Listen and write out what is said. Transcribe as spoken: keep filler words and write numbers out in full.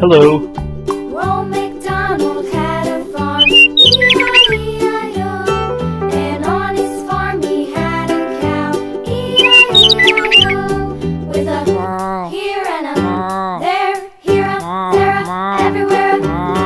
Hello. Old MacDonald had a farm, E I E I O. And on his farm he had a cow, E I E I O. With a here and a there, here a, there a, everywhere a